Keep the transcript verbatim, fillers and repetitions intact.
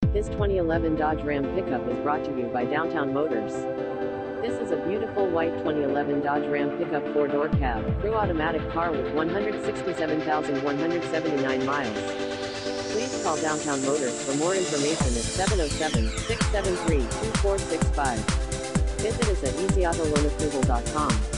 This twenty eleven Dodge Ram pickup is brought to you by Downtown Motors. This is a beautiful white twenty eleven Dodge Ram pickup four-door cab, crew automatic car with one hundred sixty-seven thousand one hundred seventy-nine miles. Please call Downtown Motors for more information at seven oh seven, six seven three, two four six five. Visit us at easy auto loan approval dot com.